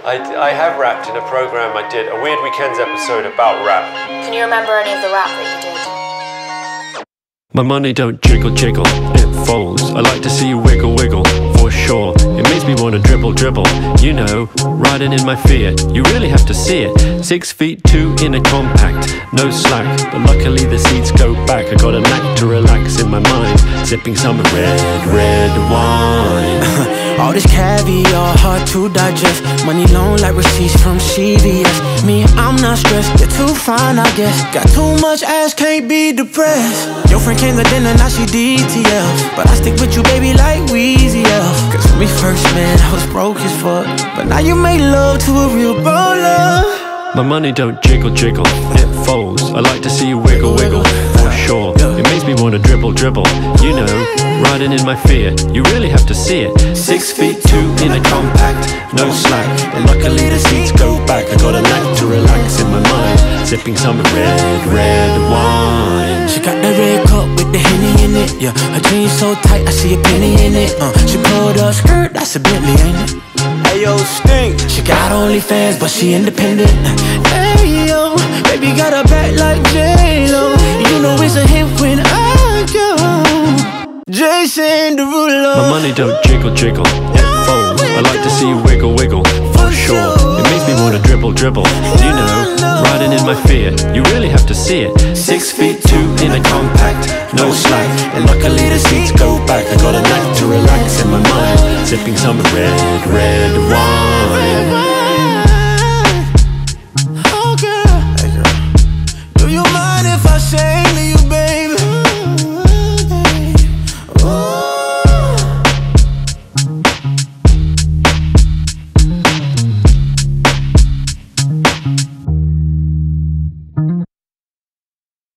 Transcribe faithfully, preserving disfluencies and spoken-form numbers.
I, I have rapped in a program I did, a Weird Weekends episode about rap. Can you remember any of the rap that you did? My money don't jiggle jiggle, it folds. I like to see you wiggle wiggle, for sure. It makes me wanna dribble dribble, you know, riding in my Fiat. You really have to see it. Six feet two in a compact, no slack, but luckily the seats go back. I got a knack to relax in my mind, sipping some red, red wine. All this caviar, hard to digest. Money long like receipts from C V S. Me, I'm not stressed, you're too fine, I guess. Got too much ass, can't be depressed. Your friend came to dinner, now she D T F. But I stick with you, baby, like Weezy F. Cause when we first met, I was broke as fuck. But now you make love to a real baller. My money don't jiggle jiggle, it folds. I like to see you wiggle wiggle, for sure. It makes me wanna dribble dribble, you know, riding in my Fiat. You really have to see it. Six feet two in a compact, no slack, and luckily the seats go back. I got a knack to relax in my mind, sipping some red, red wine. She got the red cup with the Henny in it, yeah. Her jeans so tight, I see a penny in it, uh. She pulled her skirt, that's a Bentley, ain't it? Ayo, Stink. She got OnlyFans, but she independent. Ayo, baby got a back like J-Lo. You know it's a hit when I go. Jason Derulo. My money don't jiggle jiggle, it folds. I like to see you wiggle wiggle, for sure. It makes me wanna dribble dribble, you know, riding in my Fiat. You really have to see it. Six feet two in a compact, no slack, and luckily the seats go back. I got a knack to relax in my mind, sipping some red, red wine.